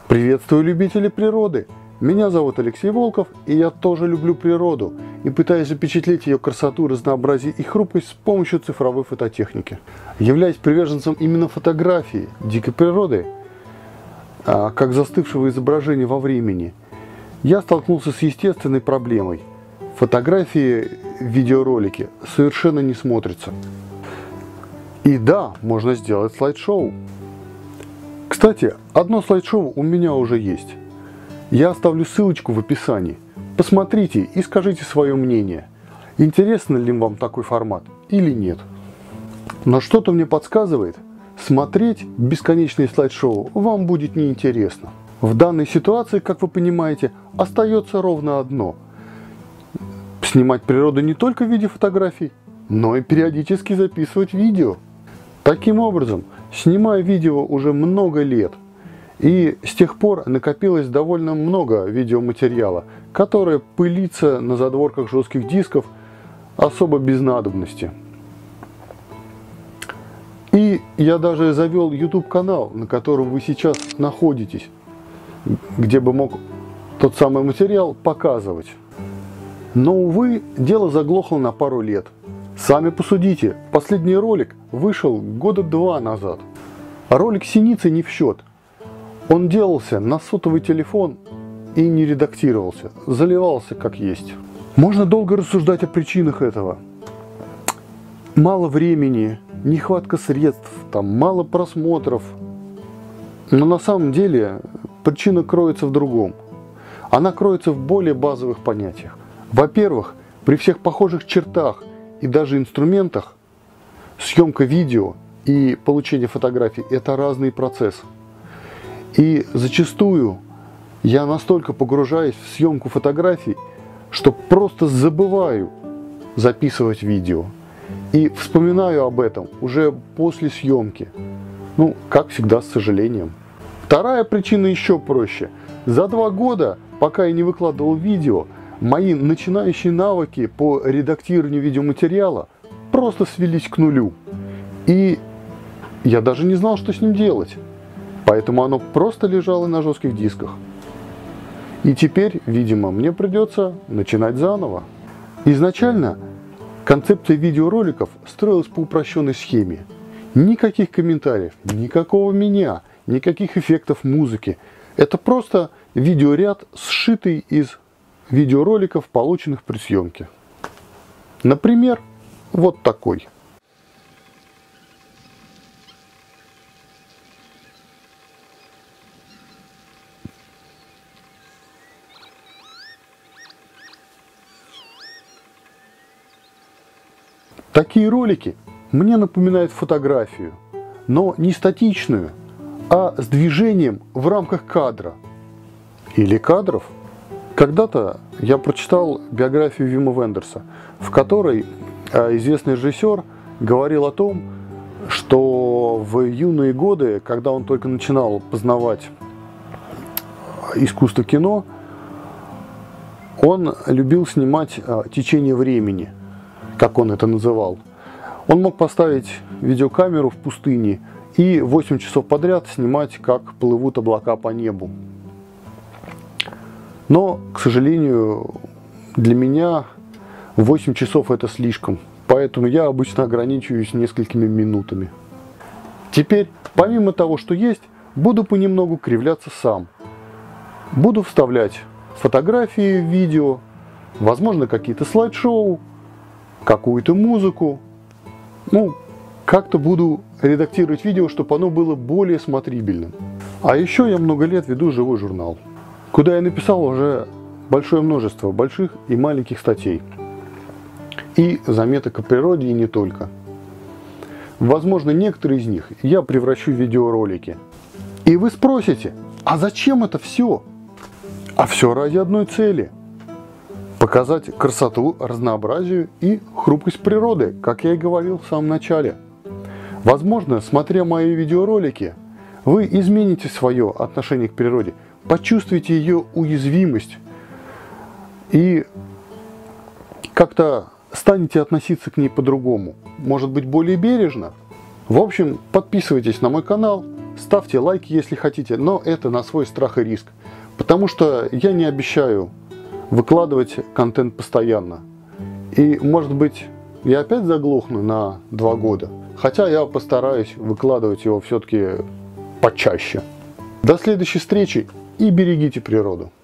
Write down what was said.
Приветствую любители природы! Меня зовут Алексей Волков, и я тоже люблю природу и пытаюсь запечатлеть ее красоту, разнообразие и хрупкость с помощью цифровой фототехники. Являясь приверженцем именно фотографии дикой природы, как застывшего изображения во времени, я столкнулся с естественной проблемой. Фотографии в видеоролике совершенно не смотрятся. И да, можно сделать слайд-шоу. Кстати, одно слайд-шоу у меня уже есть. Я оставлю ссылочку в описании. Посмотрите и скажите свое мнение. Интересно ли вам такой формат или нет? Но что-то мне подсказывает, смотреть бесконечные слайд-шоу вам будет неинтересно. В данной ситуации, как вы понимаете, остается ровно одно. Снимать природу не только в виде фотографий, но и периодически записывать видео. Таким образом, снимаю видео уже много лет, и с тех пор накопилось довольно много видеоматериала, которое пылится на задворках жестких дисков особо без надобности. И я даже завел YouTube канал, на котором вы сейчас находитесь, где бы мог тот самый материал показывать. Но, увы, дело заглохло на пару лет. Сами посудите, последний ролик вышел года 2 назад. Ролик «Синицы» не в счет. Он делался на сотовый телефон и не редактировался, заливался как есть. Можно долго рассуждать о причинах этого. Мало времени, нехватка средств, мало просмотров. Но на самом деле причина кроется в другом. Она кроется в более базовых понятиях. Во-первых, при всех похожих чертах и даже инструментах съемка видео и получение фотографий – это разный процесс. И зачастую я настолько погружаюсь в съемку фотографий, что просто забываю записывать видео. И вспоминаю об этом уже после съемки. Как всегда, с сожалением. Вторая причина еще проще. За 2 года, пока я не выкладывал видео, мои начинающие навыки по редактированию видеоматериала просто свелись к нулю. И я даже не знал, что с ним делать. Поэтому оно просто лежало на жестких дисках. И теперь, видимо, мне придется начинать заново. Изначально концепция видеороликов строилась по упрощенной схеме. Никаких комментариев, никакого меня, никаких эффектов музыки. Это просто видеоряд, сшитый из видеороликов, полученных при съемке. Например, вот такой. Такие ролики мне напоминают фотографию, но не статичную, а с движением в рамках кадра или кадров. Когда-то я прочитал биографию Вима Вендерса, в которой известный режиссер говорил о том, что в юные годы, когда он только начинал познавать искусство кино, он любил снимать течение времени, как он это называл. Он мог поставить видеокамеру в пустыне и 8 часов подряд снимать, как плывут облака по небу. Но, к сожалению, для меня 8 часов это слишком, поэтому я обычно ограничиваюсь несколькими минутами. Теперь, помимо того, что есть, буду понемногу кривляться сам. Буду вставлять фотографии в видео, возможно, какие-то слайд-шоу, какую-то музыку. Как-то буду редактировать видео, чтобы оно было более смотрибельным. А еще я много лет веду живой журнал, куда я написал уже большое множество больших и маленьких статей. И заметок о природе, и не только. Возможно, некоторые из них я превращу в видеоролики. И вы спросите, а зачем это все? А все ради одной цели. Показать красоту, разнообразие и хрупкость природы, как я и говорил в самом начале. Возможно, смотря мои видеоролики, вы измените свое отношение к природе, почувствуете ее уязвимость и как-то станете относиться к ней по-другому, может быть, более бережно. В общем, подписывайтесь на мой канал, ставьте лайки, если хотите, но это на свой страх и риск. Потому что я не обещаю выкладывать контент постоянно. И может быть я опять заглохну на 2 года. Хотя я постараюсь выкладывать его все-таки почаще. До следующей встречи и берегите природу.